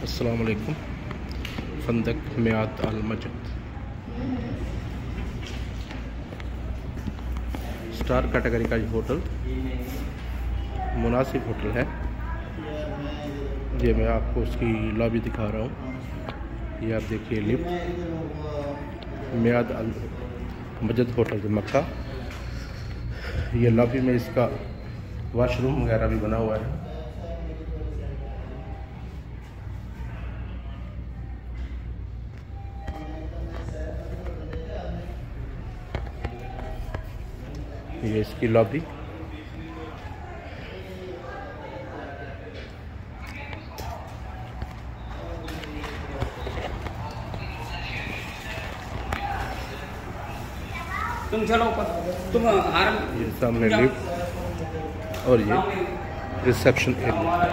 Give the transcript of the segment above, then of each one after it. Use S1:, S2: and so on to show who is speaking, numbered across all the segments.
S1: अस्सलाम वालेकुम। फंदक मियाद Al मजद star category का ये होटल मुनासिब होटल है। ये मैं आपको उसकी लॉबी दिखा रहा हूँ। ये आप देखिए लिफ्ट मियाद अल मजद होटल मक्का। ये लॉबी में इसका वॉशरूम वगैरह भी बना हुआ है। ये इसकी लॉबी।
S2: तुम चलो तुम
S1: ये सामने लिफ्ट और ये रिसेप्शन एरिया।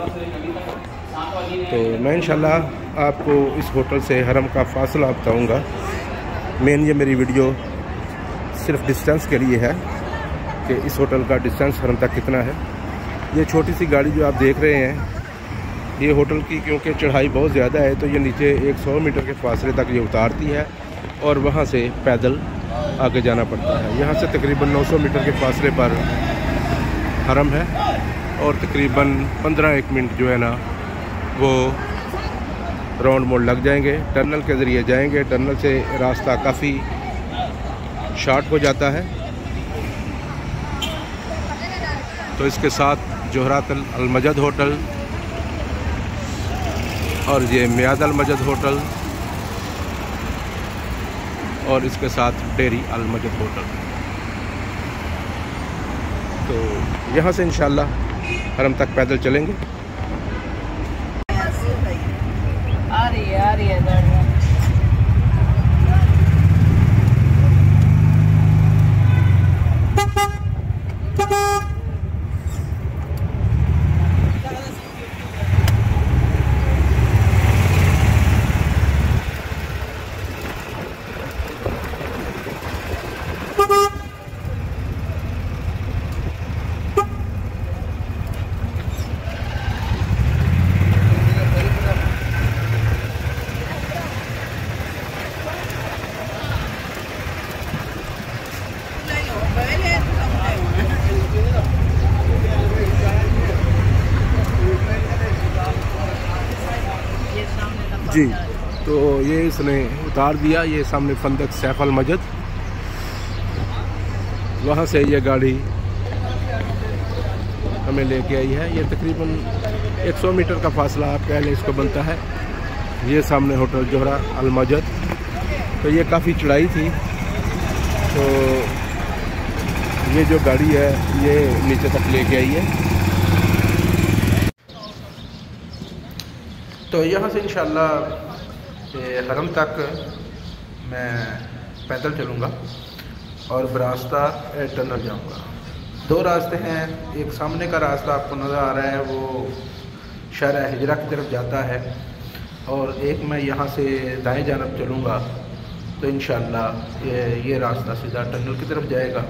S1: तो मैं इंशाल्लाह आपको इस होटल से हरम का फासला बताऊंगा। मेन ये मेरी वीडियो सिर्फ डिस्टेंस के लिए है कि इस होटल का डिस्टेंस हरम तक कितना है। ये छोटी सी गाड़ी जो आप देख रहे हैं ये होटल की क्योंकि चढ़ाई बहुत ज़्यादा है तो ये नीचे 100 मीटर के फासले तक ये उतारती है और वहाँ से पैदल आगे जाना पड़ता है। यहाँ से तकरीबन 900 मीटर के फासले पर हरम है और तकरीबन 15-1 मिनट जो है ना वो राउंड मोड़ लग जाएंगे। टनल के ज़रिए जाएंगे। टनल से रास्ता काफ़ी शॉर्ट हो जाता है। तो इसके साथ जोहरात अल मजद होटल और ये मियाद अल मजद होटल और इसके साथ डेरी अल मजद होटल। तो यहाँ से इंशाल्लाह हरम तक पैदल चलेंगे।
S2: आ रही है
S1: जी। तो ये इसने उतार दिया। ये सामने फंदक सैफ अल मजद। वहाँ से ये गाड़ी हमें लेके आई है। ये तकरीबन 100 मीटर का फासला आप कह लें इसको बनता है। ये सामने होटल जोहरा अल मजद। तो ये काफ़ी चढ़ाई थी तो ये जो गाड़ी है ये नीचे तक लेके आई है। तो यहाँ से इंशाल्लाह हरम तक मैं पैदल चलूँगा और बरास्ता टनल जाऊँगा। 2 रास्ते हैं। एक सामने का रास्ता आपको नज़र आ रहा है वो शहर हिजरा की तरफ जाता है और एक मैं यहाँ से दाएं जानब चलूँगा तो इंशाल्लाह ये रास्ता सीधा टनल की तरफ जाएगा।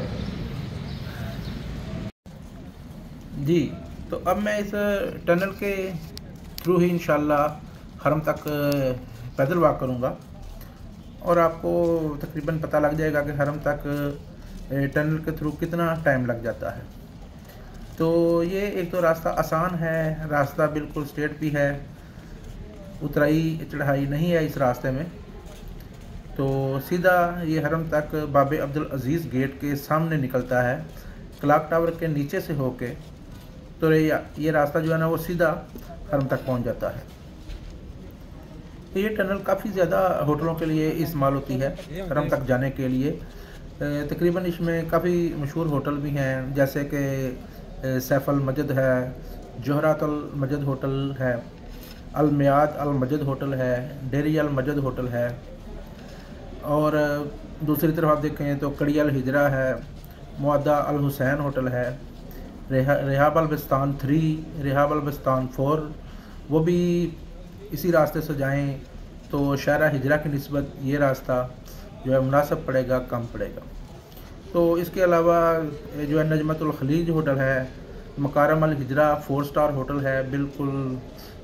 S1: जी। तो अब मैं इस टनल के थ्रू ही इंशाल्लाह हरम तक पैदल वॉक करूँगा और आपको तकरीबन पता लग जाएगा कि हरम तक टनल के थ्रू कितना टाइम लग जाता है। तो ये एक तो रास्ता आसान है, रास्ता बिल्कुल स्ट्रेट भी है, उतराई चढ़ाई नहीं है इस रास्ते में। तो सीधा ये हरम तक बाबे अब्दुल अजीज़ गेट के सामने निकलता है क्लॉक टावर के नीचे से होके। तो ये रास्ता जो है ना वो सीधा हरम तक पहुंच जाता है। तो ये टनल काफ़ी ज़्यादा होटलों के लिए इस्तेमाल होती है हरम तक जाने के लिए। तकरीबन इसमें काफ़ी मशहूर होटल भी हैं जैसे कि सैफ अल मजद है, जोहरात अल मजद होटल है, Al Miyad Al Majd hotel है, डेरी अल मजद होटल है और दूसरी तरफ आप देखें तो कड़ी अल हिजरा है, मुअद्दा अल हुसैन होटल है, Rehab Al Bustan 3, Rehab Al Bustan 4 वो भी इसी रास्ते से जाएं तो शहर हिजरा की निस्बत ये रास्ता जो है मुनासिब पड़ेगा, कम पड़ेगा। तो इसके अलावा जो है नजमतुल खलीज होटल है, मकारम अल हिजरा 4 स्टार होटल है, बिल्कुल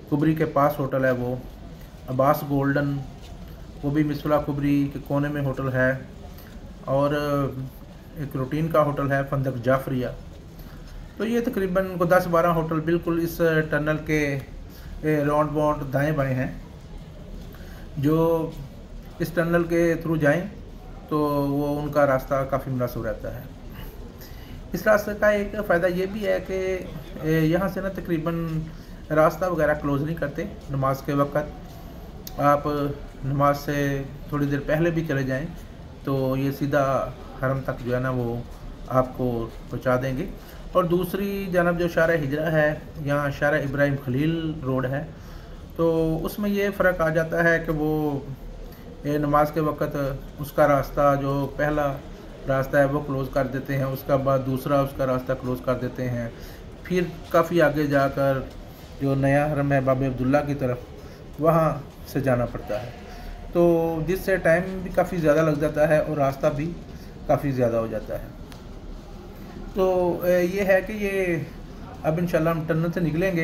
S1: कुबरी के पास होटल है वो, अब्बास गोल्डन, वो भी मिसला कुबरी के कोने में होटल है, और एक रूटीन का होटल है फंदक जाफरिया। तो ये तकरीबन को 10-12 होटल बिल्कुल इस टनल के राउंड बाउंड दाएँ बाएँ हैं। जो इस टनल के थ्रू जाएं तो वो उनका रास्ता काफ़ी मुनासिब रहता है। इस रास्ते का एक फ़ायदा ये भी है कि यहाँ से ना तकरीबन रास्ता वगैरह क्लोज़ नहीं करते नमाज के वक़्त। आप नमाज से थोड़ी देर पहले भी चले जाएं तो ये सीधा हरम तक जो है ना वो आपको पहुँचा देंगे। और दूसरी जानब जो शारा हिजरा है, यहाँ शारा इब्राहिम खलील रोड है, तो उसमें ये फ़र्क आ जाता है कि वो नमाज के वक़्त उसका रास्ता जो पहला रास्ता है वो क्लोज़ कर देते हैं, उसका बाद दूसरा उसका रास्ता क्लोज़ कर देते हैं। फिर काफ़ी आगे जाकर जो नया हरम है बाब अब्दुल्ला की तरफ, वहाँ से जाना पड़ता है, तो जिससे टाइम भी काफ़ी ज़्यादा लग जाता है और रास्ता भी काफ़ी ज़्यादा हो जाता है। तो ये है कि ये अब इंशाल्लाह हम टनल से निकलेंगे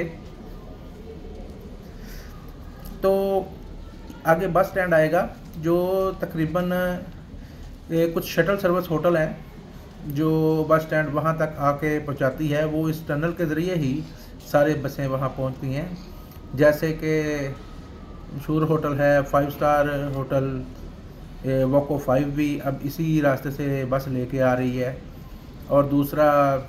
S1: तो आगे बस स्टैंड आएगा, जो तकरीबन कुछ शटल सर्विस होटल हैं जो बस स्टैंड वहाँ तक आके पहुँचाती है। वो इस टनल के ज़रिए ही सारे बसें वहाँ पहुँचती हैं, जैसे कि मशहूर होटल है 5 स्टार होटल, वोको 5 भी अब इसी रास्ते से बस लेके आ रही है। और दूसरा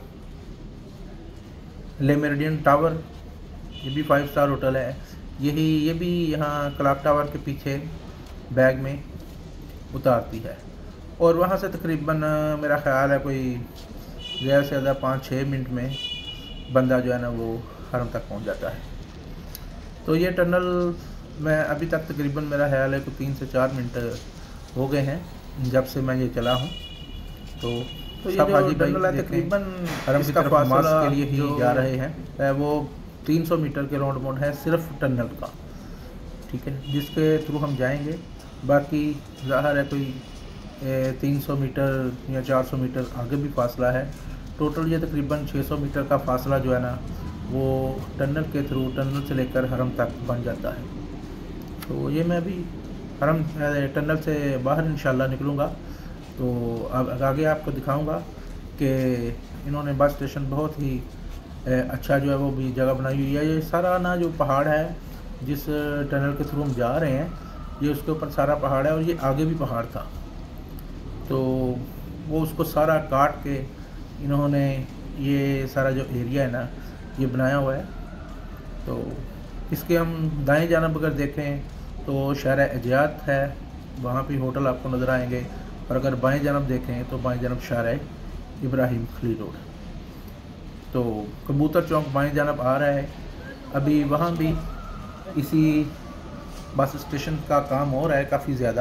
S1: ले मेरिडियन टावर, ये भी 5 स्टार होटल है, ये भी यहाँ क्लॉक टावर के पीछे बैग में उतारती है। और वहाँ से तकरीबन मेरा ख़्याल है कोई ज़्यादा से ज़्यादा 5-6 मिनट में बंदा जो है ना वो हरम तक पहुँच जाता है। तो ये टनल में अभी तक तकरीबन मेरा ख्याल है कि 3 से 4 मिनट हो गए हैं जब से मैं ये चला हूँ। तो ये जो टनल है तकरीबन हरम की तरफ नमाज के लिए ही जा रहे हैं, वो 300 मीटर के राउंड बाउंड है सिर्फ टनल का, ठीक है, जिसके थ्रू हम जाएंगे। बाकी ज़ाहिर है कोई 300 मीटर या 400 मीटर आगे भी फासला है। टोटल ये तकरीबन 600 मीटर का फासला जो है ना वो टनल के थ्रू, टनल से लेकर हरम तक बन जाता है। तो ये मैं अभी हरम टनल से बाहर इंशाल्लाह निकलूँगा तो अब आगे आपको दिखाऊंगा कि इन्होंने बस स्टेशन बहुत ही अच्छा जो है वो भी जगह बनाई हुई है। ये सारा ना जो पहाड़ है जिस टनल के थ्रू हम जा रहे हैं, ये उसके ऊपर सारा पहाड़ है और ये आगे भी पहाड़ था, तो वो उसको सारा काट के इन्होंने ये सारा जो एरिया है ना ये बनाया हुआ है। तो इसके हम दाएं जानब अगर देखें तो शहर अजियात है, वहाँ पे होटल आपको नज़र आएंगे। और अगर बाएं जानब देखें तो बाएं जानब शहर इब्राहिम खलील रोड। तो कबूतर चौक बाएं जानब आ रहा है। अभी वहाँ भी इसी बस स्टेशन का काम हो रहा है काफ़ी ज़्यादा।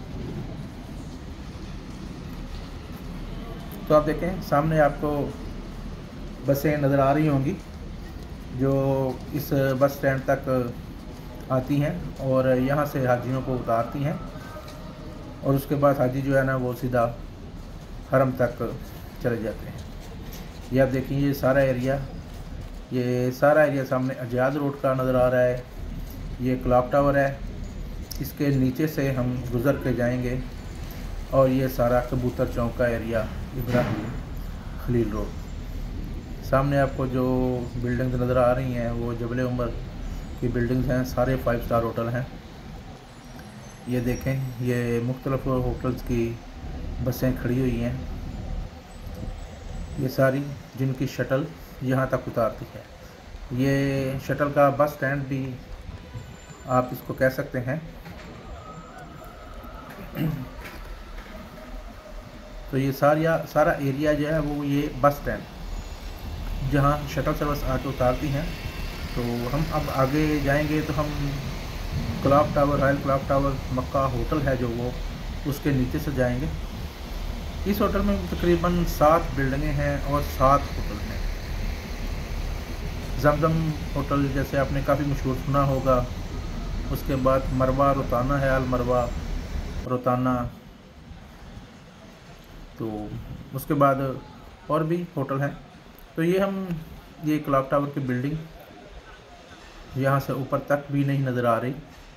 S1: तो आप देखें सामने आपको बसें नज़र आ रही होंगी जो इस बस स्टैंड तक आती हैं और यहाँ से हाजियों को उतारती हैं, और उसके बाद हाजी जो है ना वो सीधा हरम तक चले जाते हैं। ये आप देखिए ये सारा एरिया सामने अजाद रोड का नज़र आ रहा है। ये क्लॉक टावर है, इसके नीचे से हम गुज़र के जाएंगे और ये सारा कबूतर चौक का एरिया इब्राहिम खलील रोड। सामने आपको जो बिल्डिंग्स नज़र आ रही हैं वो जबल उमर की बिल्डिंग्स हैं, सारे 5 स्टार होटल हैं। ये देखें ये मुख्तलिफ होटल्स की बसें खड़ी हुई हैं, ये सारी जिनकी शटल यहाँ तक उतारती है। ये शटल का बस स्टैंड भी आप इसको कह सकते हैं। तो ये सारा एरिया जो है वो ये बस स्टैंड जहाँ शटल सर्विस आके उतारती हैं। तो हम अब आगे जाएंगे तो हम clock tower, royal clock tower Makkah hotel है जो वो उसके नीचे से जाएंगे। इस होटल में तकरीबन 7 बिल्डिंगें हैं और 7 होटल हैं। जमजम होटल जैसे आपने काफ़ी मशहूर सुना होगा, उसके बाद मरवा रोताना है, अल मरवा रोताना, तो उसके बाद और भी होटल हैं। तो ये क्लॉक टावर की बिल्डिंग यहाँ से ऊपर तक भी नहीं नज़र आ रही।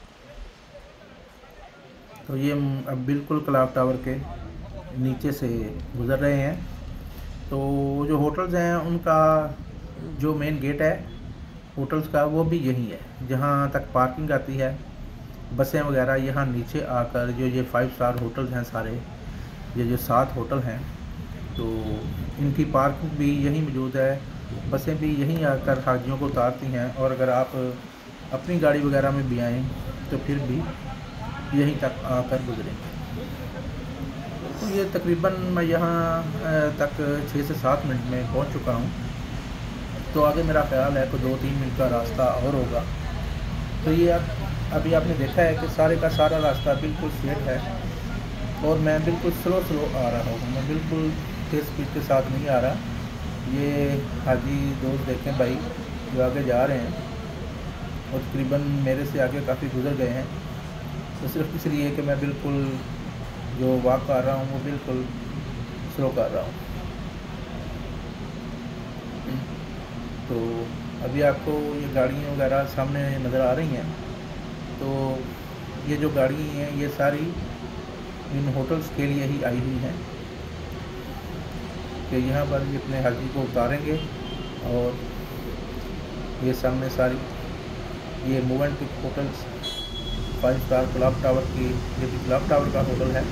S1: तो ये अब बिल्कुल क्लॉक टावर के नीचे से गुज़र रहे हैं। तो जो होटल्स हैं उनका जो मेन गेट है होटल्स का वो भी यही है, जहाँ तक पार्किंग आती है बसें वगैरह यहाँ नीचे आकर जो ये 5 स्टार होटल्स हैं सारे, ये जो 7 होटल हैं तो इनकी पार्किंग भी यहीं मौजूद है। बसें भी यहीं आकर हाजियों को उतारती हैं और अगर आप अपनी गाड़ी वगैरह में भी आएँ तो फिर भी यहीं तक आकर गुजरेंगे। तो ये तकरीबन मैं यहाँ तक 6 से 7 मिनट में पहुँच चुका हूँ। तो आगे मेरा ख्याल है कि 2-3 मिनट का रास्ता और होगा। तो ये अभी आपने देखा है कि सारे का सारा रास्ता बिल्कुल स्ट्रेट है और मैं बिल्कुल स्लो आ रहा हूँ, मैं बिल्कुल तेज़ स्पीड के साथ नहीं आ रहा। ये हाजी दोस्त देखें भाई जो आगे जा रहे हैं और तकरीबन मेरे से आगे काफ़ी गुजर गए हैं। तो सिर्फ इसलिए कि मैं बिल्कुल जो वॉक कर रहा हूँ वो बिल्कुल स्लो कर रहा हूँ। तो अभी आपको ये गाड़ियाँ वगैरह सामने नज़र आ रही हैं। तो ये जो गाड़ी हैं ये सारी इन होटल्स के लिए ही आई हुई हैं कि यहाँ पर ये अपने हाजी को उतारेंगे। और ये सामने सारी ये movement hotels 5 star clock tower की, ये भी क्लॉक टावर का होटल है।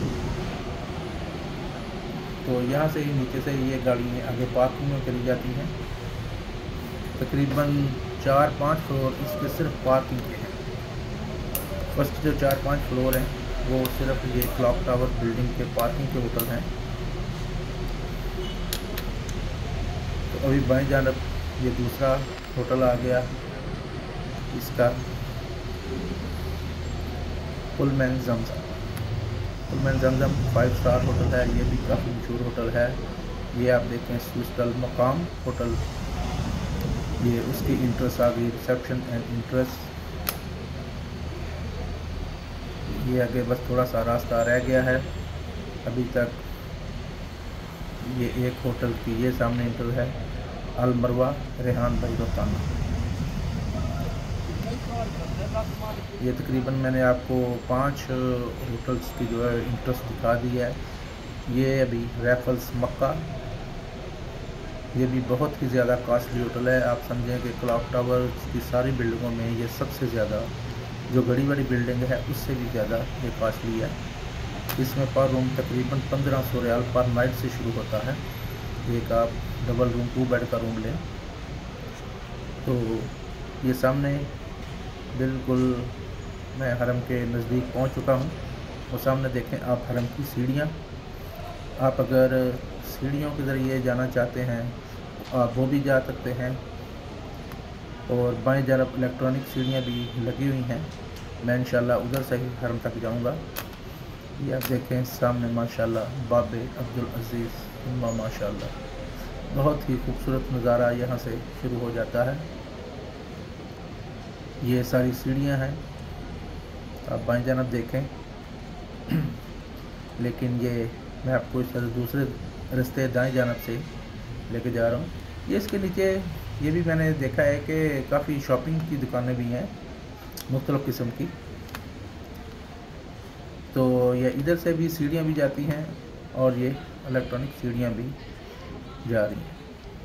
S1: तो यहाँ से ही नीचे से ये गाड़ियाँ आगे पार्किंग में चली जाती हैं। तकरीबन 4-5 फ्लोर इसके सिर्फ पार्किंग के हैं। फर्स्ट जो 4-5 फ्लोर हैं वो सिर्फ ये क्लॉक टावर बिल्डिंग के पार्किंग के होटल हैं। तो अभी बाएं जानब ये दूसरा होटल आ गया, इसका पुलमैन जमजम 5 स्टार होटल है। ये भी काफ़ी मशहूर होटल है। ये आप देखें स्विस्टल मकाम होटल, ये उसकी इंट्रेस आ गई, रिसेप्शन एंड इंट्रेस। ये आगे बस थोड़ा सा रास्ता रह गया है अभी तक। ये एक होटल की ये सामने इंटर है, अल मरवा रेहान भाई रोहताना। ये तकरीबन मैंने आपको 5 होटल्स की जो है इंट्रेस्ट दिखा दी है। ये अभी रैफल्स मक्का, ये भी बहुत ही ज़्यादा कॉस्टली होटल है। आप समझें कि क्लॉक टावर की सारी बिल्डिंगों में ये सबसे ज़्यादा, जो बड़ी बड़ी बिल्डिंग है उससे भी ज़्यादा ये कॉस्टली है। इसमें पर रूम तकरीबन 1500 रियाल पर नाइट से शुरू होता है। एक आप डबल रूम 2 बेड का रूम लें। तो ये सामने बिल्कुल मैं हरम के नज़दीक पहुंच चुका हूं। और सामने देखें आप हरम की सीढ़ियां। आप अगर सीढ़ियों के ज़रिए जाना चाहते हैं आप वो भी जा सकते हैं। और बाएं जानब इलेक्ट्रॉनिक सीढ़ियाँ भी लगी हुई हैं। मैं इंशाल्लाह उधर से ही हरम तक जाऊंगा। ये आप देखें सामने माशाल्लाह बाबे अब्दुल अज़ीज़ माशाल्लाह, बहुत ही खूबसूरत नज़ारा यहाँ से शुरू हो जाता है। ये सारी सीढ़ियाँ हैं, आप बाएं जानब देखें। लेकिन ये मैं आपको इस तरह दूसरे रास्ते दाएं जानब से लेके जा रहा हूँ। ये इसके नीचे ये भी मैंने देखा है कि काफ़ी शॉपिंग की दुकानें भी हैं मुख्तलिफ़ किस्म की। तो ये इधर से भी सीढ़ियाँ भी जाती हैं और ये इलेक्ट्रॉनिक सीढ़ियाँ भी जा रही हैं।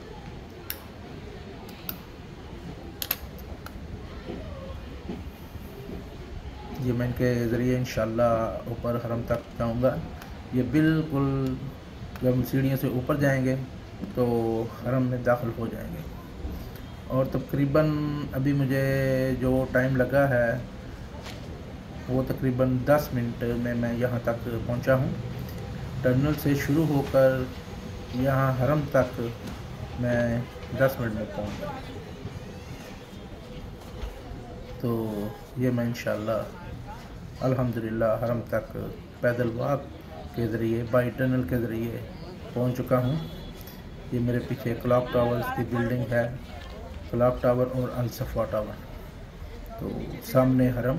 S1: ये मैं इनके ज़रिए इंशाल्लाह ऊपर हरम तक जाऊंगा। ये बिल्कुल जब हम सीढ़ियों से ऊपर जाएंगे तो हरम में दाखिल हो जाएंगे। और तकरीबन अभी मुझे जो टाइम लगा है वो तकरीबन 10 मिनट में मैं यहाँ तक पहुँचा हूँ। टर्मिनल से शुरू होकर यहाँ हरम तक मैं 10 मिनट में पहुँच गया। तो ये मैं इंशाल्लाह अल्हम्दुलिल्लाह हरम तक पैदल वॉक के ज़रिए बाई टनल के ज़रिए पहुँच चुका हूँ। ये मेरे पीछे क्लॉक टावर्स की बिल्डिंग है, क्लॉक टावर और अल सफ़ा टावर। तो सामने हरम।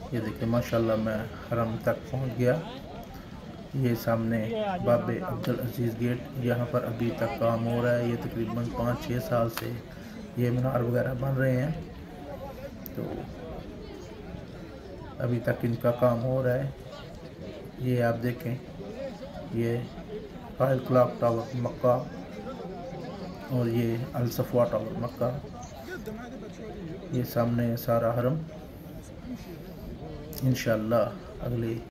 S1: ये देखिए माशाल्लाह मैं हरम तक पहुंच गया। ये सामने बाबे अब्दुल अजीज़ गेट, यहाँ पर अभी तक काम हो रहा है। ये तकरीबन 5-6 साल से ये मीनार वगैरह बन रहे हैं, तो अभी तक इनका काम हो रहा है। ये आप देखें, ये कायल क्लॉक टावर मक्का और ये अल सफ़वा टावर मक्का। ये सामने सारा हरम। इंशाअल्लाह अगली